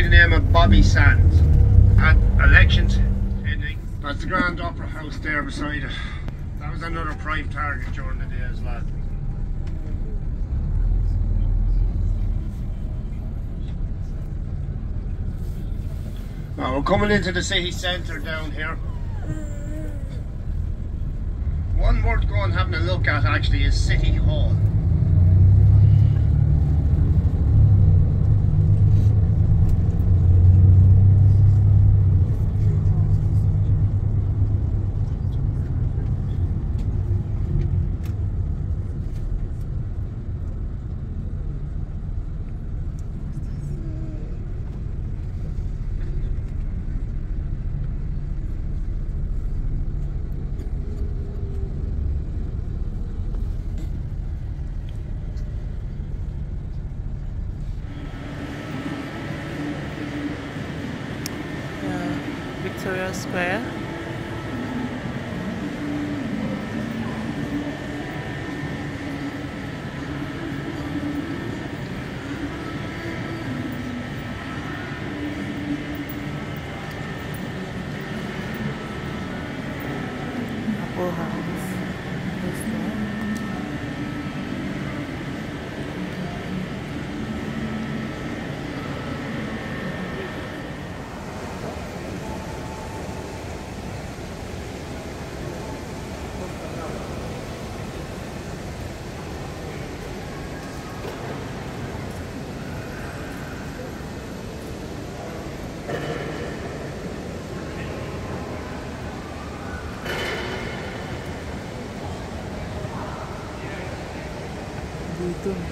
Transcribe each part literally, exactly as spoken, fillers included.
name of Bobby Sands. At elections ending, that's the Grand Opera House there beside it. That was another prime target during the day as well. Now we're coming into the city centre down here. One worth going having a look at actually is City Hall. Victoria Square. Apple House. Gitu.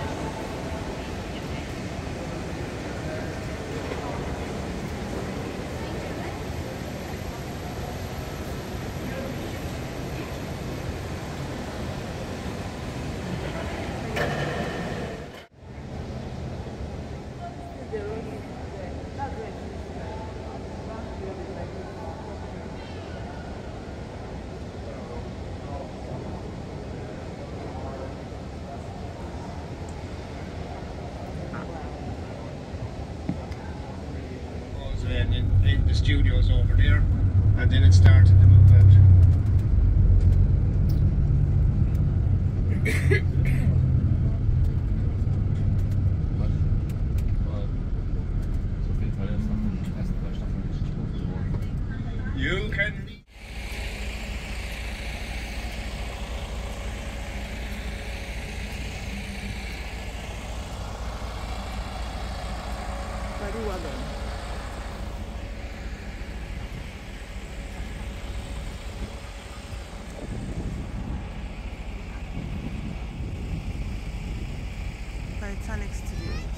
In, in, in the studios over there, and then it started to move out. You can Titanic Studios.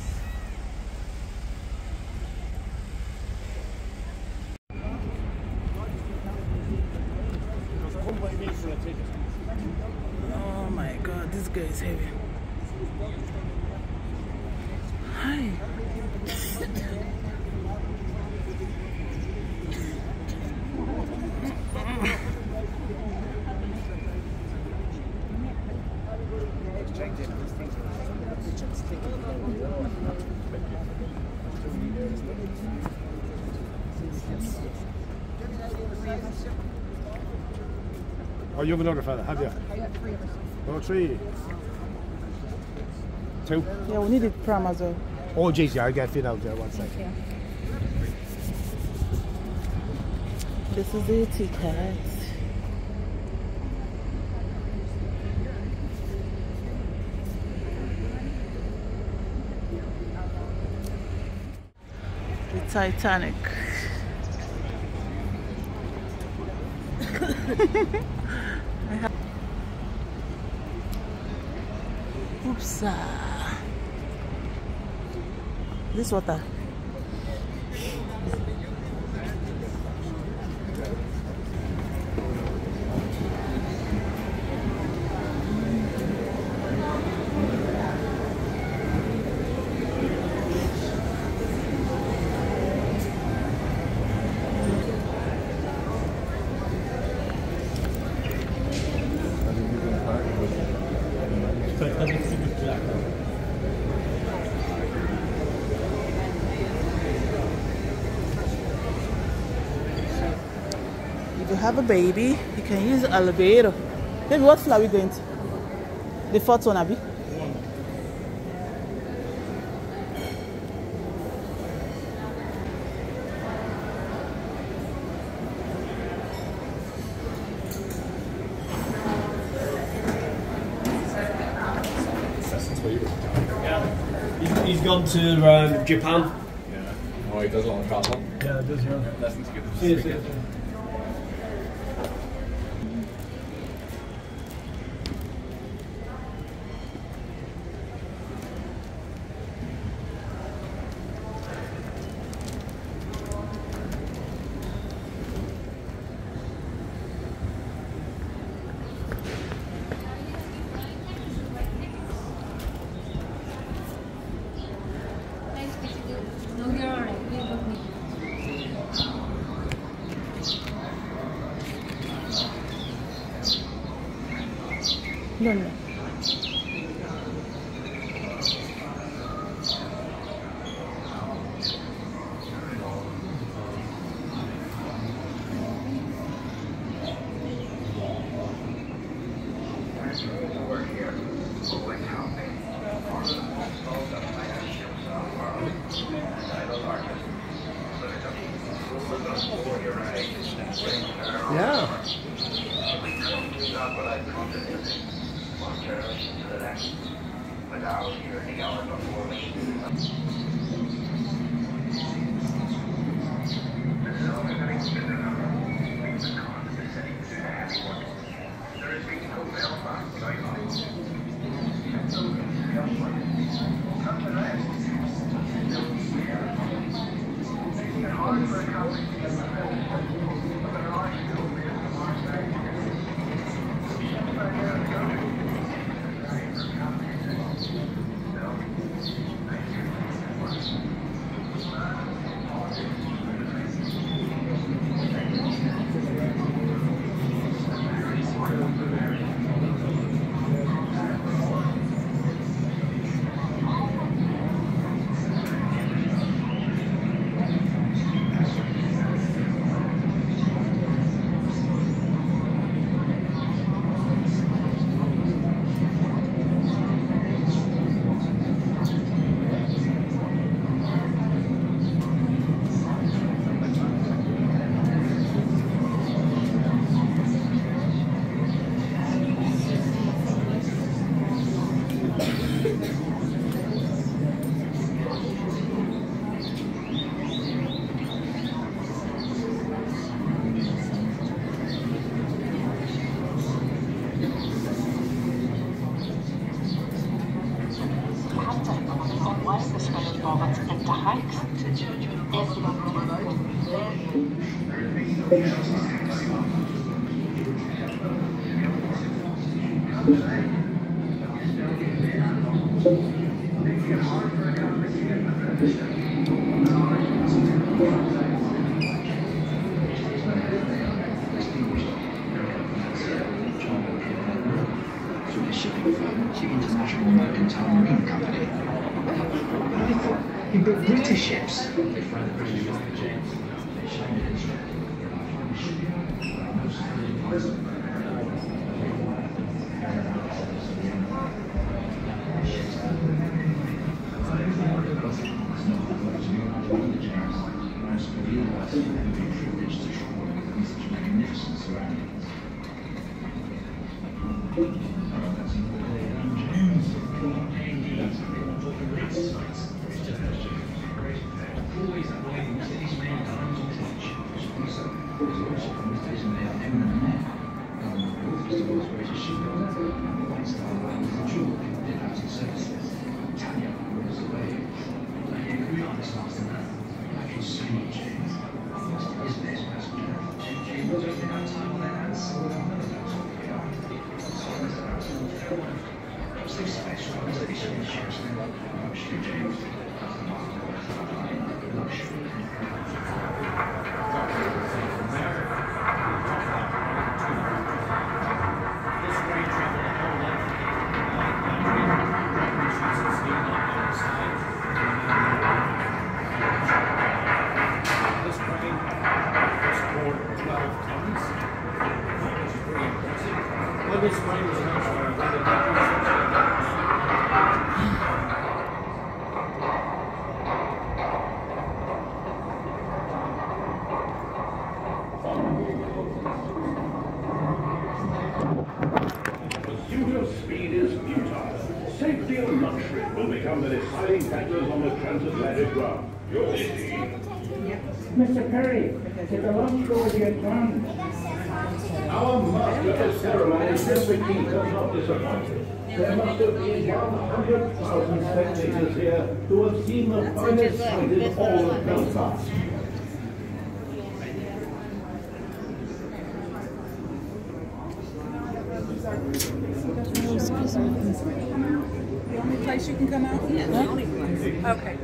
Oh my god, this guy is heavy. Hi. Oh, you have another fella, have you? I got three of us. Oh, three. Two? Yeah, we need it pram as well. Oh, geez, yeah, I'll get fit out there one second. Yeah. This is the ticket. The Titanic. I have Oops. Ah. This water. you have a baby, you can use the elevator. Baby, what floor are we going to? The fourth one, Abby? Yeah. He's gone to um, Japan. Yeah. Oh, he does a lot of travel. Yeah, he does, yeah. Lessons good. See you, see you. No, no. Yeah. International Mercantile Marine Company. He built British ships. and luxury will become the deciding factors on the transatlantic route. Your Mister Perry, did the lunch go with your tongue? Our master of ceremonies simply keeps us not disappointed. There must have been one hundred thousand spectators here who have seen the finest sight in all of Belfast. The only place you can come out? Yeah, the only place. Okay.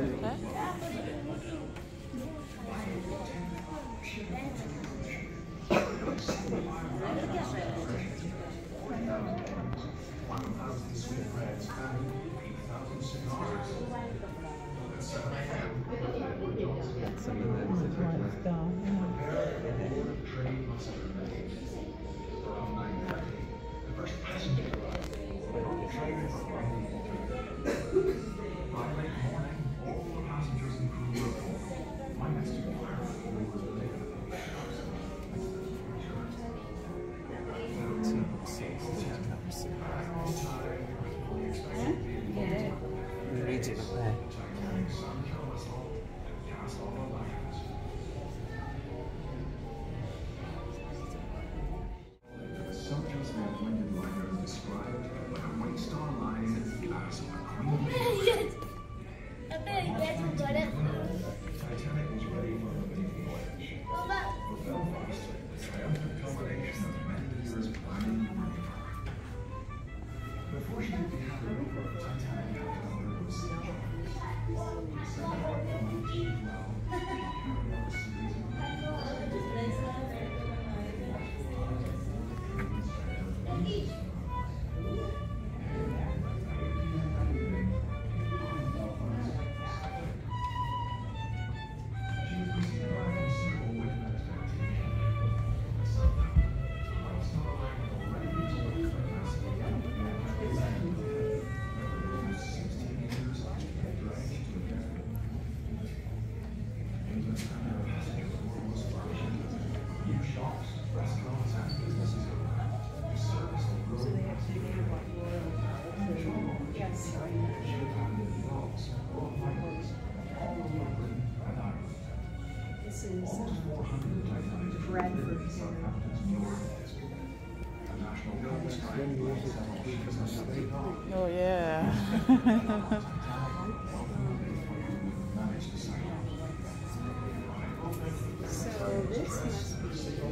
This is um, Bradford. Oh yeah. So this must be.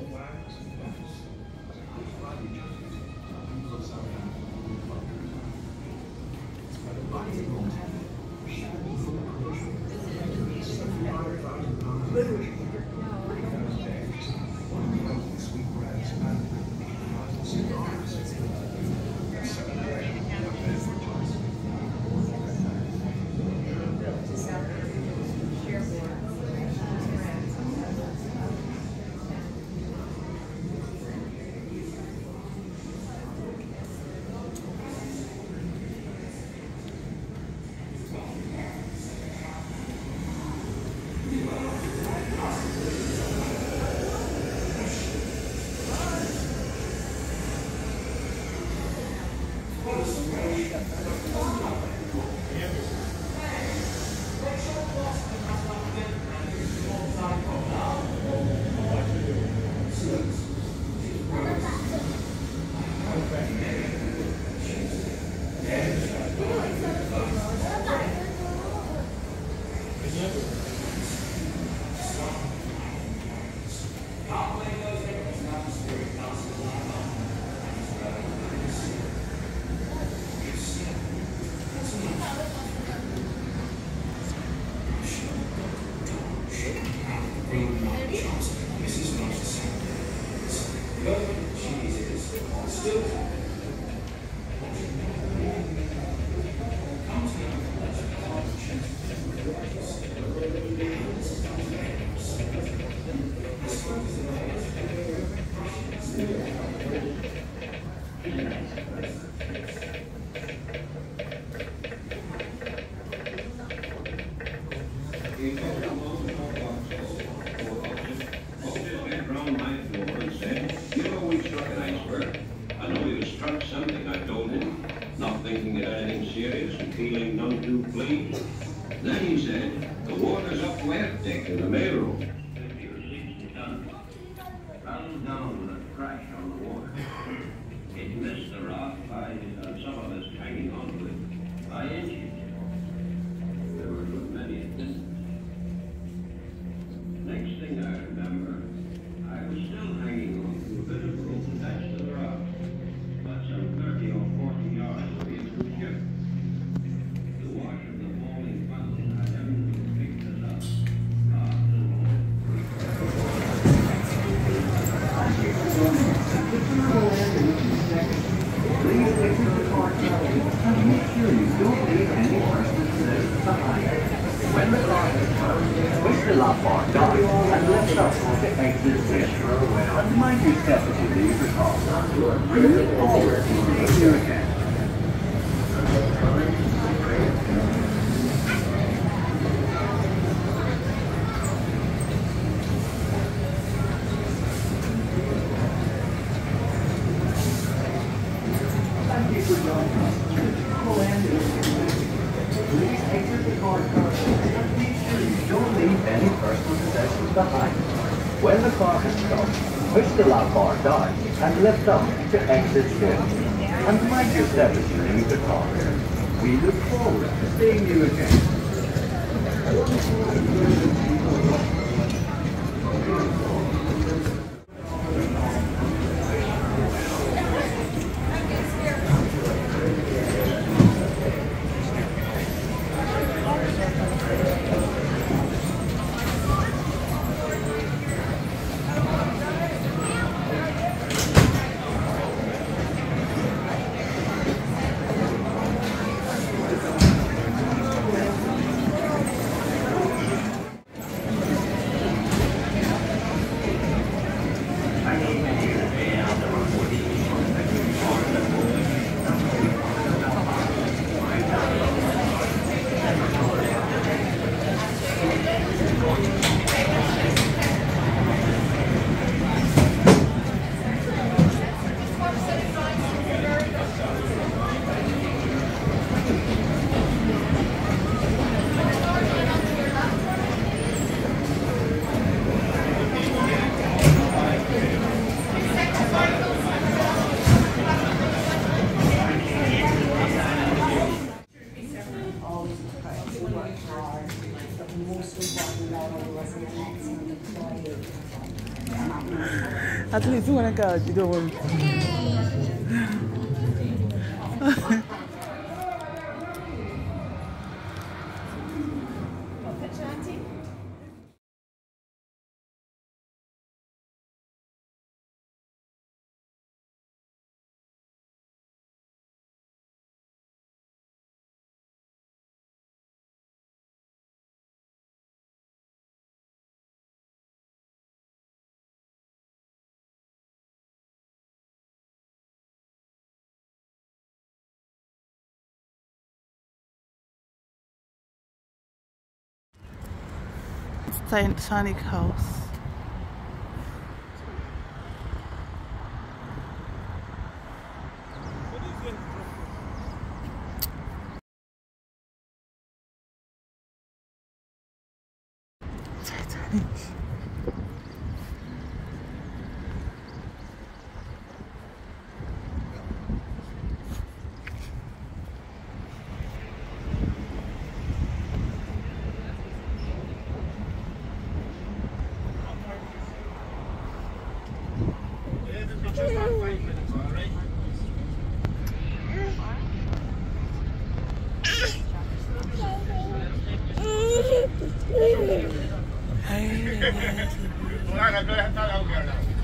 You know we struck an iceberg. I know you struck something, I told him. Then he said, the water's up wet deck in the mailroom. Rattle down with a crash on the water. It missed the raft by uh, some of us hanging on to it by inches. There were a good many that didn't. Next thing I remember, I was still hanging on to a bit of rope attached to the raft, but some thirty or forty yards away from the ship. The wash of the falling fountain had evidently picked us up, raft and all. Please exit the car carefully and make sure you don't leave any personal possessions behind. When the car is towed, push the lap bar down and lift up to exit station. And mind your step as you leave the car. We look forward to seeing you again. Thank you for joining us. We'll end it. Please exit the car carefully and make sure you don't leave any personal possessions behind. When the car has stopped, push the lap bar down and lift up to exit station. And mind your step as you leave the car. We look forward to seeing you again. At least you want to go, you don't want. Titanic house. Titanic. Well, I'm going to have that over here now.